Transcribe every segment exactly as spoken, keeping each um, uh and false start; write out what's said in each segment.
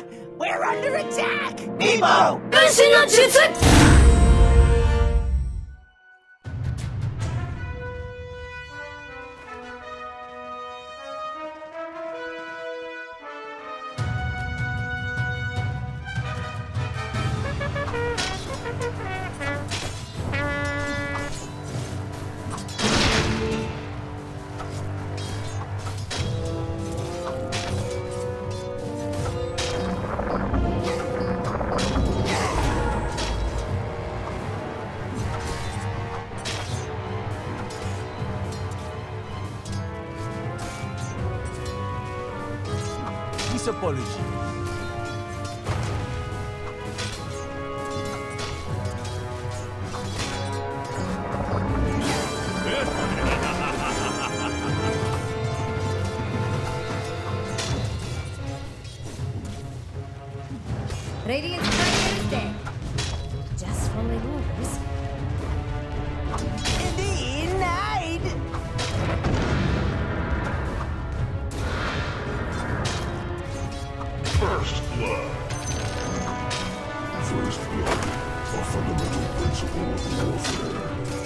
We're under attack! Meepo! 分身の術 His apology. Radiant's barrier is dead. Just following orders. Denied! First blood. First blood, a fundamental principle of warfare.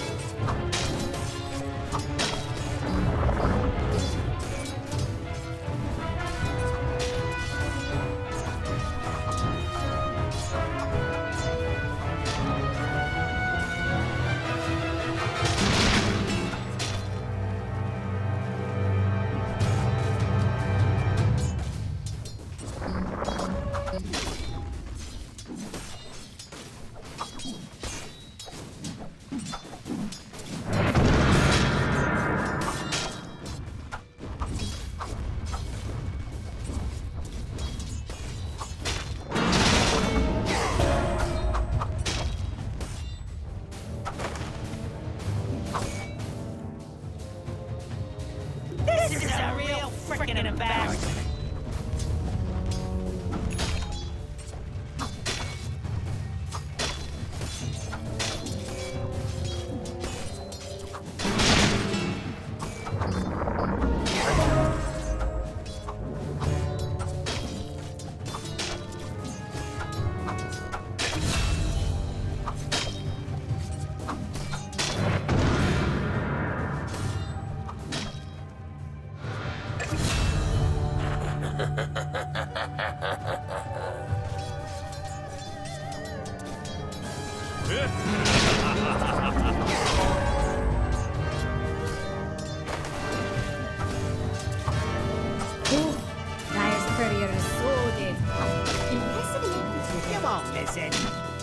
This is a real frickin' embarrassment! Oh, Dire's courier is so dead. Impressive enough. You won't miss it.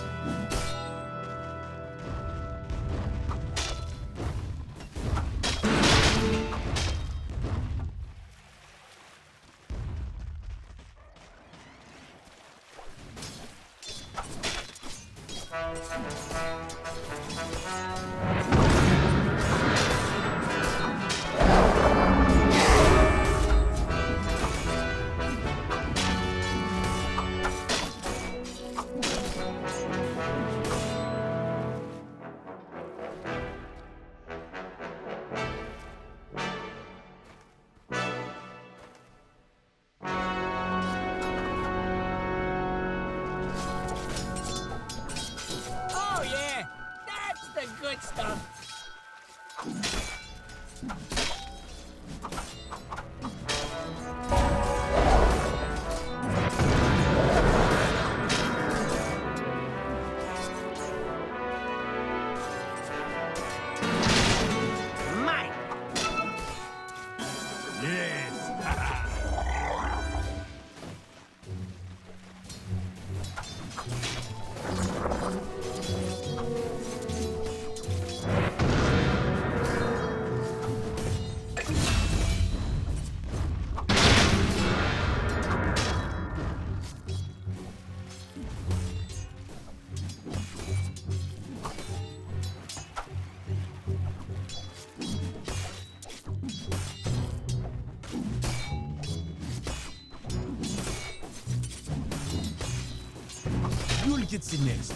Oh yeah, that's the good stuff. Mine. Yes. You'll get the next.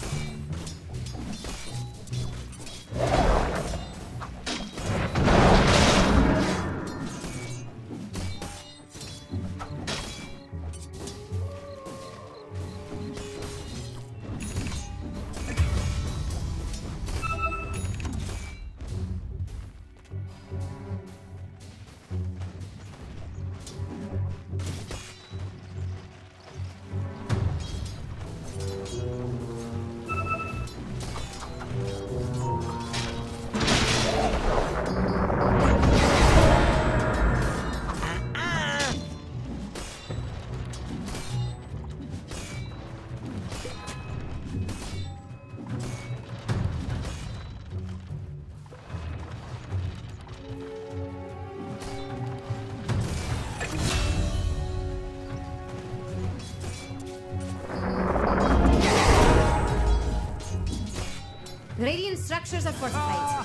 Radiant structures are fortified.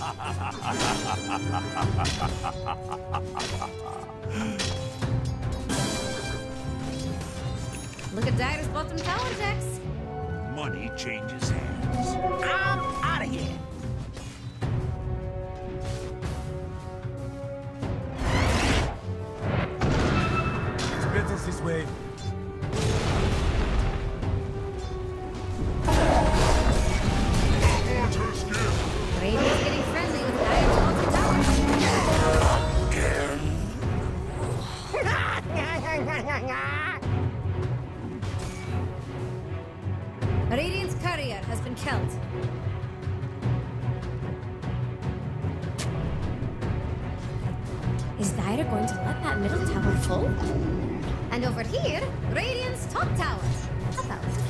Look at Dire's bottom tower, Jax. Money changes hands. I'm out of here. It's business this way. Radiant's getting friendly with Dire's bottom tower. Radiant's courier has been killed. Is Dire going to let that middle tower fall? And over here, Radiant's top tower. How about it?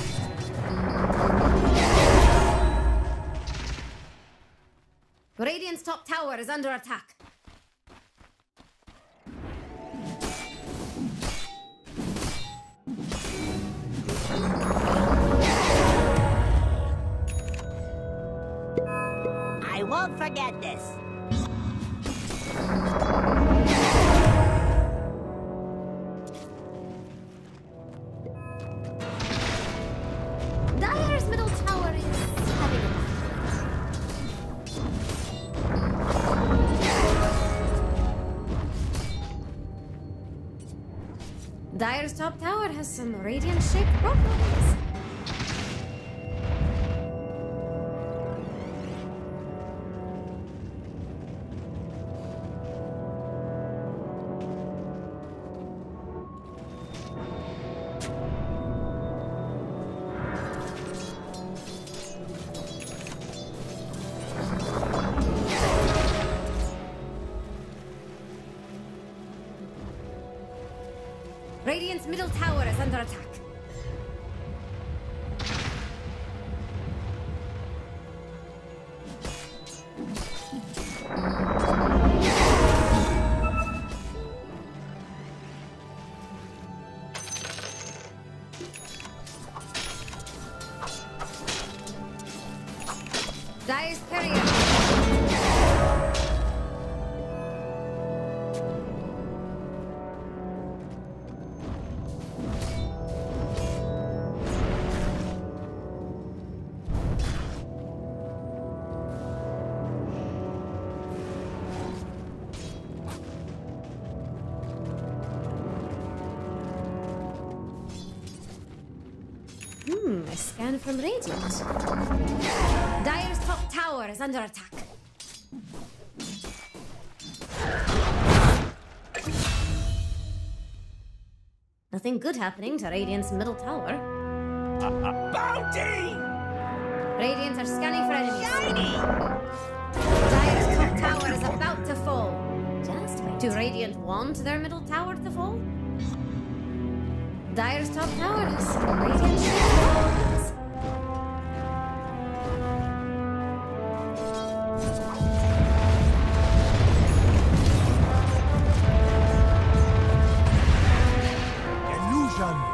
Radiant's top tower is under attack. I won't forget this. Dire's middle tower is having a bad. Dire's top tower has some radiant-shaped problems. Radiant's middle tower is under attack. Dire's courier. Hmm, a scan from Radiant. Dire's top tower is under attack. Nothing good happening to Radiant's middle tower. Bounty! Radiant are scanning for enemies. Shiny! Dire's top tower is about to fall. Just wait. Do Radiant want their middle tower to fall? Dire's top tower is Radiant shield. Illusion.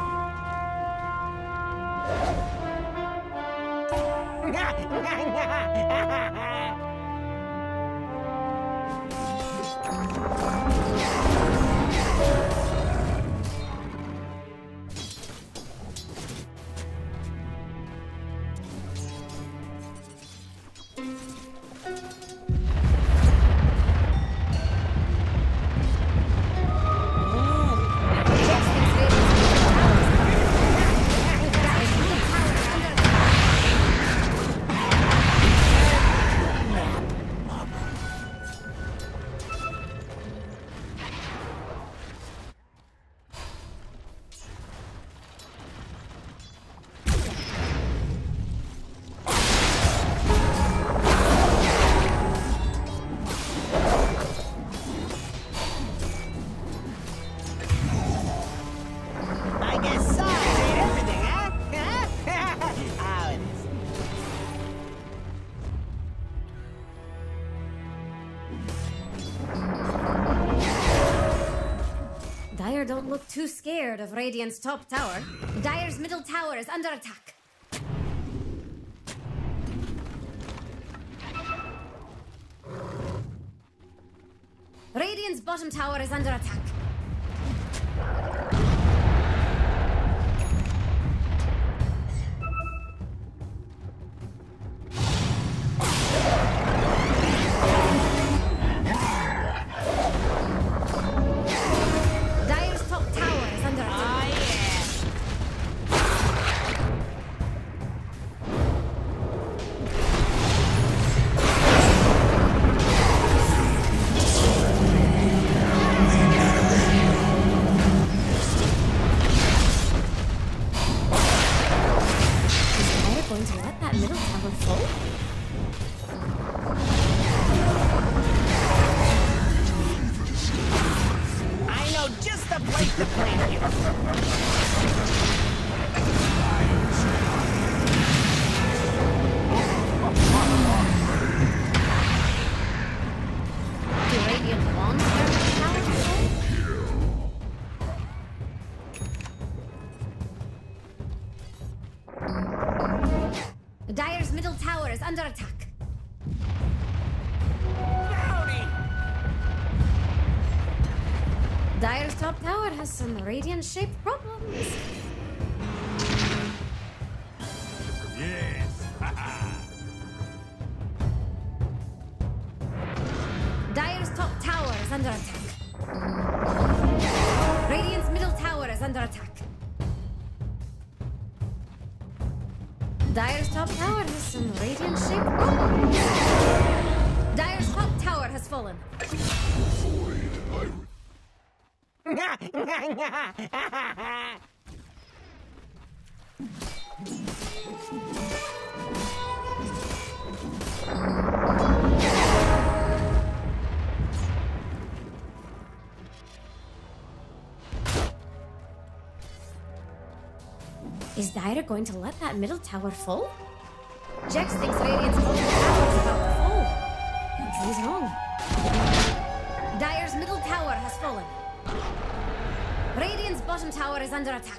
I guess size ain't everything, huh? How it is. Dire don't look too scared of Radiant's top tower. Dire's middle tower is under attack. Radiant's bottom tower is under attack. Dire's top tower is under attack. Oh, yeah. Going to let that middle tower fall? I know just the place to plant you. Do Radiant want their middle tower to fall? Dire's middle tower is under attack. Howdy. Dire's top tower has some radiant-shaped problems. Yes. Dire's top tower is under attack. Radiant's middle tower is under attack. Dire's top tower has some radiant-shaped problems. Dire's top tower has fallen. Is Dire going to let that middle tower fall? Jex thinks Radiant's bottom tower is about to fall. And he's wrong. Dire's middle tower has fallen. Radiant's bottom tower is under attack.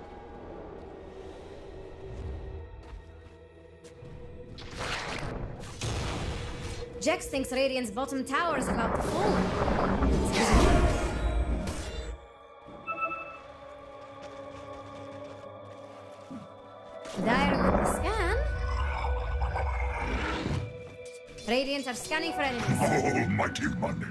Jex thinks Radiant's bottom tower is about to fall. And he's wrong. Dire with the scan. Radiant are scanning for enemies. Almighty money.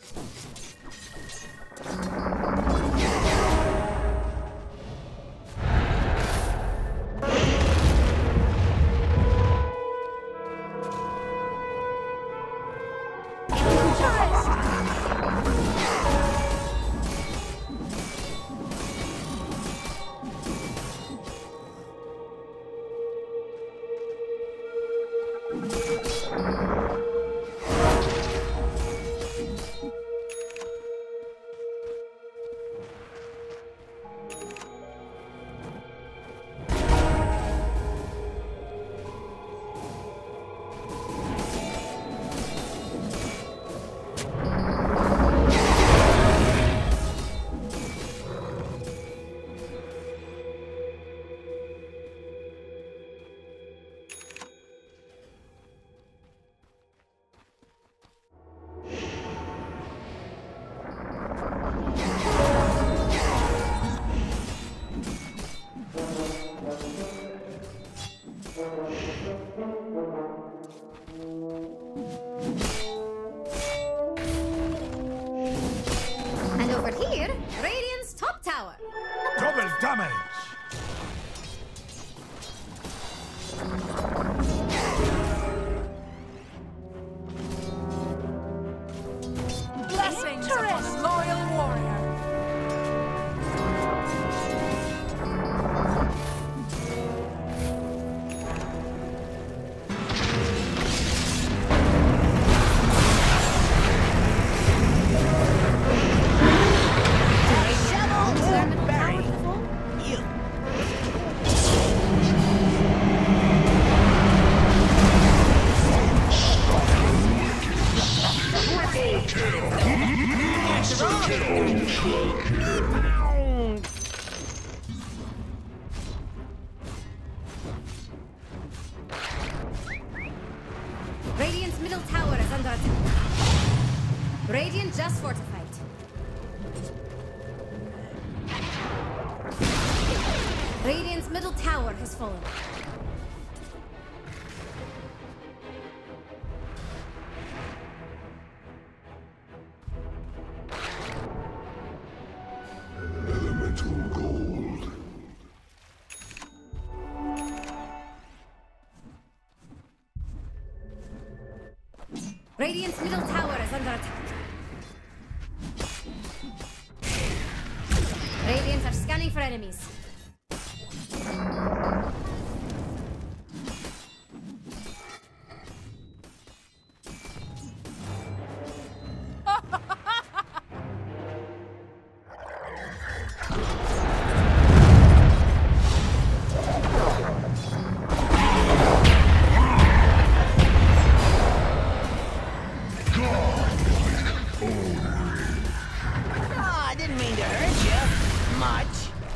And over here, Radiant's top tower. Double damage. Blessings upon a loyal warrior. Radiant just fortified. Radiant's middle tower has fallen. Elemental gold. Radiant's middle tower is under attack. Radiant are scanning for enemies. Oh, I didn't mean to hurt you. Much.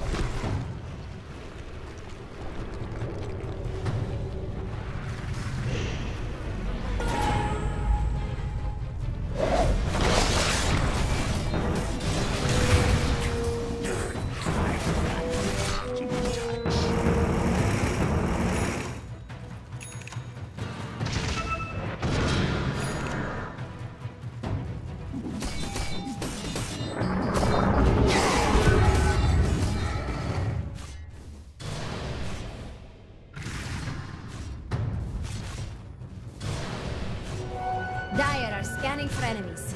Dire are scanning for enemies.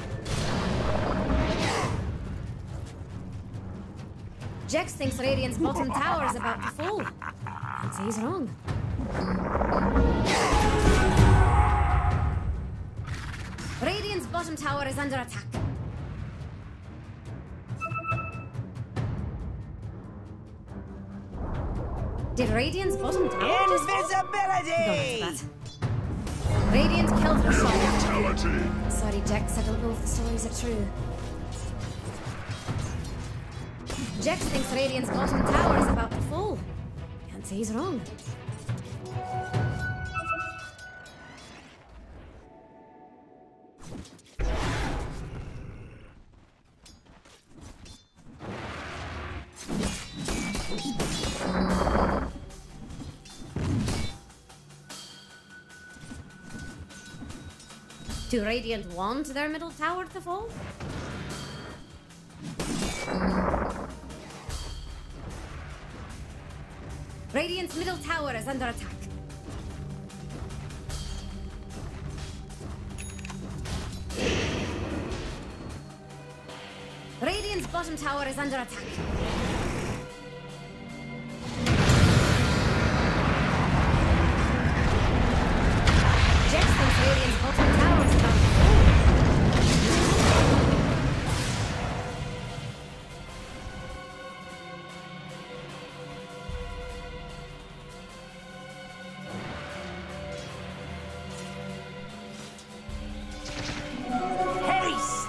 Jex thinks Radiant's bottom tower is about to fall. Can't say he's wrong. Radiant's bottom tower is under attack. Did Radiant's bottom tower just fall? Invisibility! Don't that. Radiant killed her soul. Brutality. Sorry, Jex, I don't know if the stories are true. Jex thinks Radiant's bottom tower is about to fall. Can't say he's wrong. Do Radiant want their middle tower to fall? Radiant's middle tower is under attack. Radiant's bottom tower is under attack. Jex thinks Radiant's bottom tower is about to fall. Haste!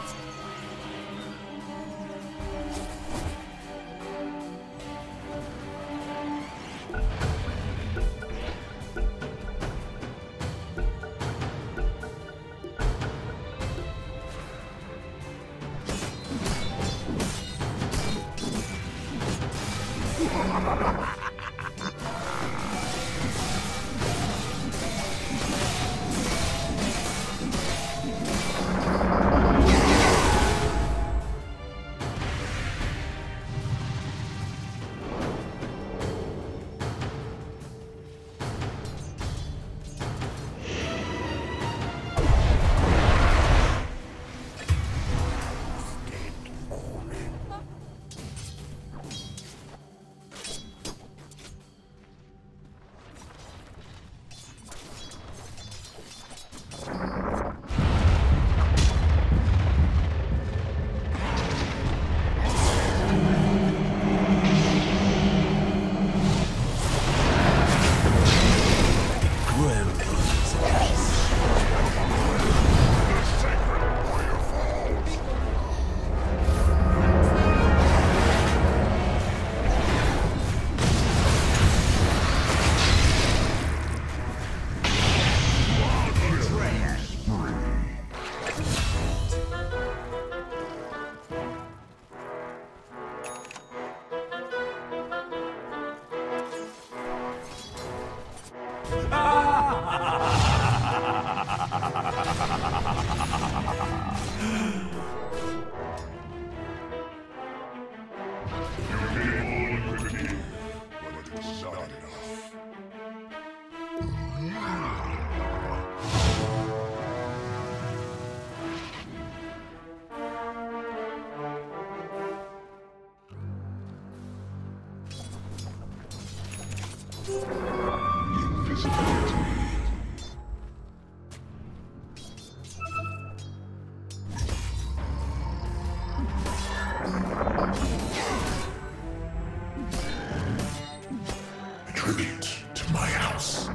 Tribute to my house.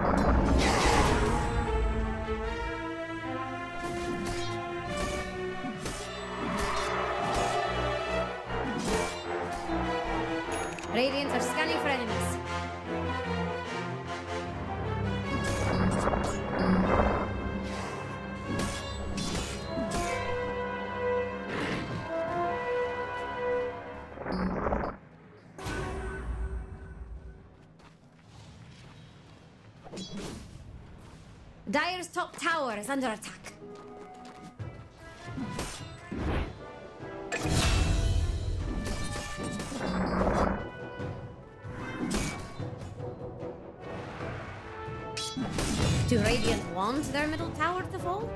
Radiant are scanning for enemies. Dire's top tower is under attack. Do Radiant want their middle tower to fall?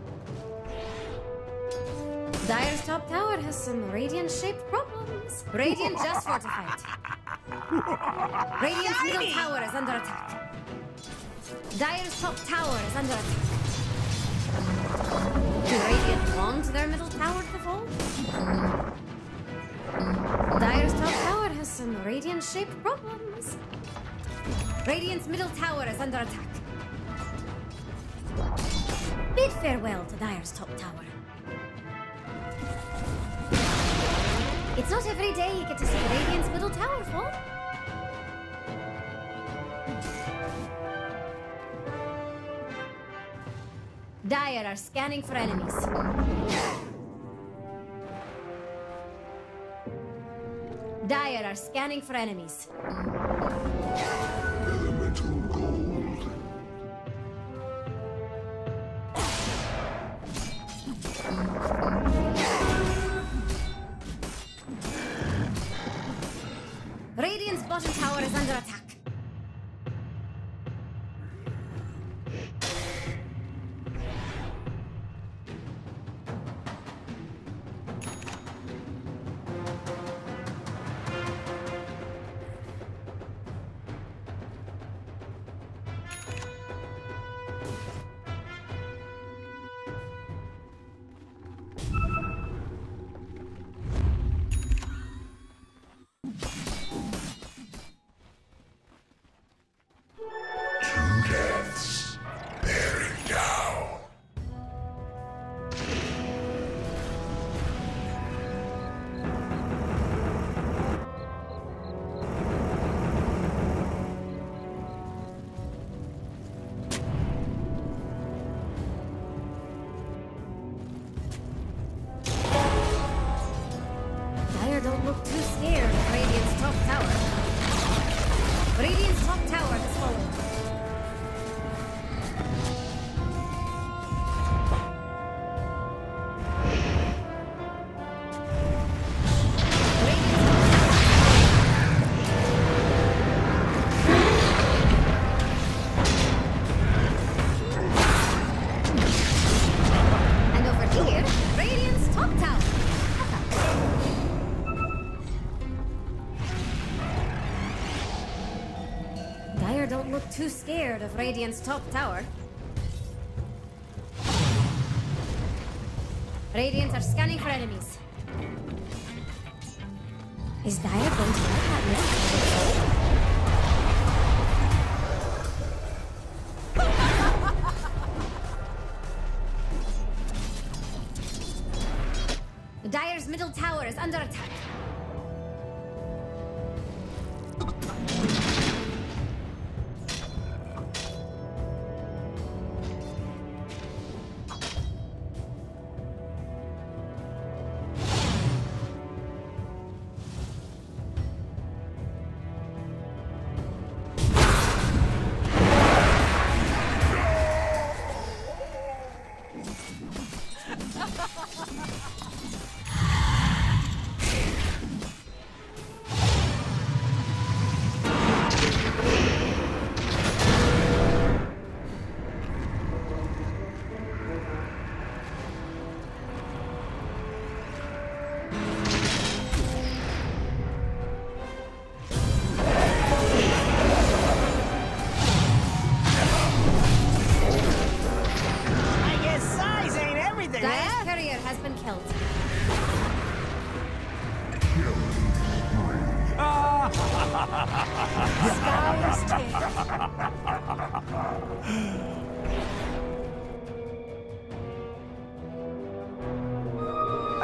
Dire's top tower has some Radiant-shaped problems. Radiant just fortified. Radiant's middle tower is under attack. Dire's top tower is under attack. Do Radiant want their middle tower to fall? Dire's top tower has some Radiant-shaped problems. Radiant's middle tower is under attack. Bid farewell to Dire's top tower. It's not every day you get to see Radiant's middle tower fall. Dire are scanning for enemies. Dire are scanning for enemies. Elemental gold. Radiant's bottom tower is under attack. Don't look too scared of Radiant's top tower. Radiant's top tower has fallen. And over here, Radiant's top tower. Don't look too scared of Radiant's top tower. Radiant are scanning for enemies. Is Dire going to let that middle tower? Dire's middle tower is under attack.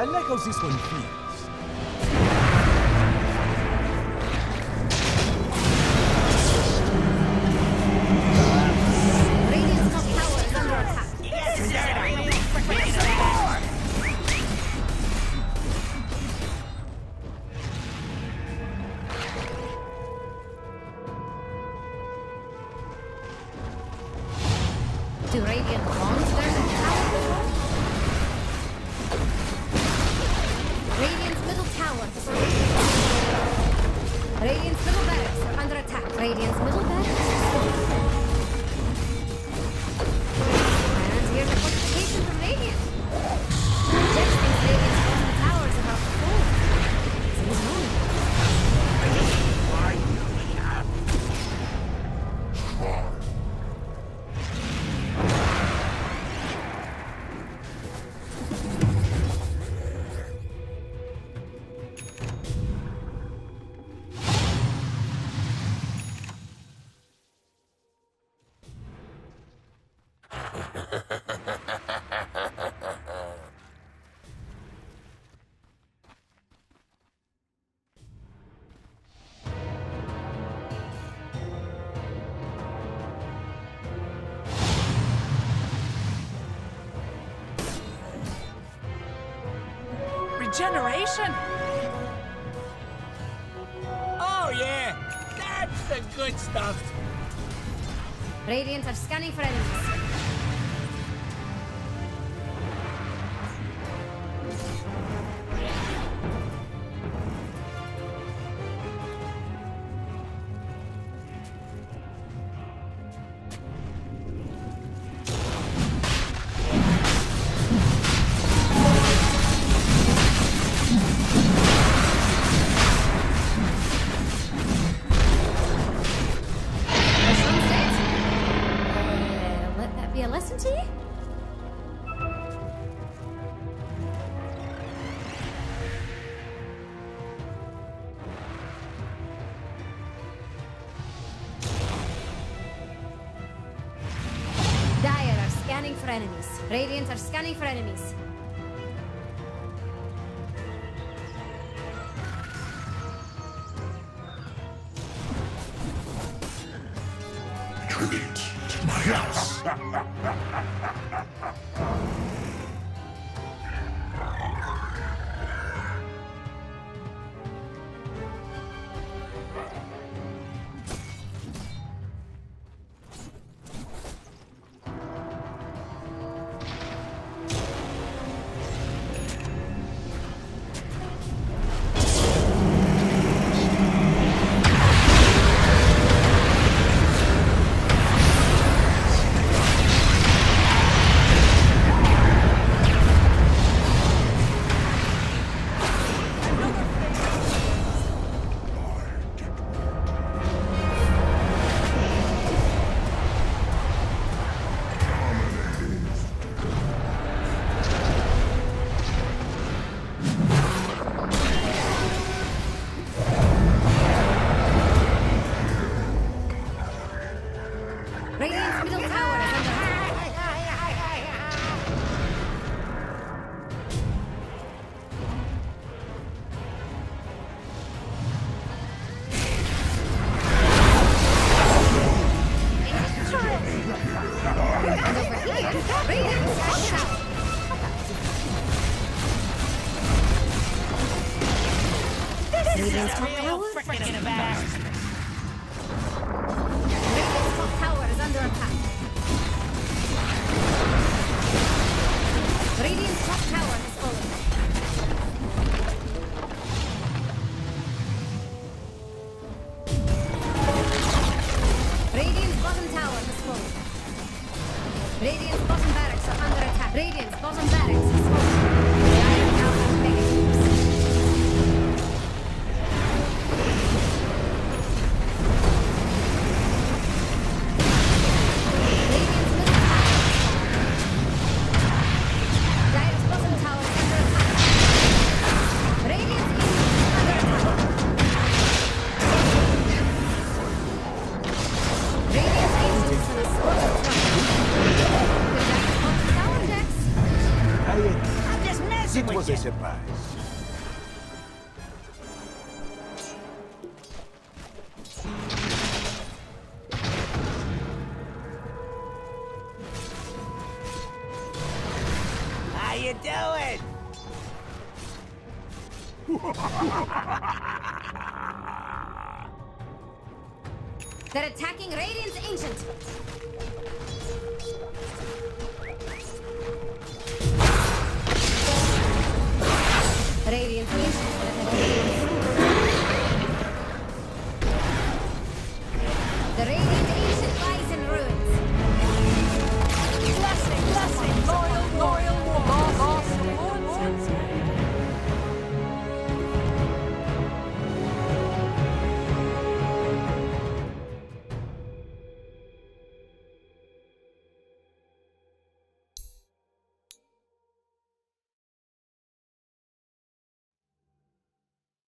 like how this one feels. Radiant's top tower is under attack. Do Radiant launch their tower before? Radiant's middle tower is Radiant's middle barracks are under attack. Radiant's middle barracks is And here's a fortification from Radiant. Jax thinks Radiant's bottom tower is about to fall. So he's wrong. Regeneration? Oh yeah, that's the good stuff. Radiant are scanning for enemies. Scanning for enemies. Radiant are scanning for enemies. Retreat to my house. Radiant's top tower? Freaking embarrassment. Radiant's top tower is under attack. Radiant's top tower has fallen. Radiant's bottom tower has fallen. Radiant's bottom barracks are under attack. Radiant's bottom barracks has fallen. Radiant now has mega cubes. I de surprise. How you doing? They're attacking Radiant's Ancient.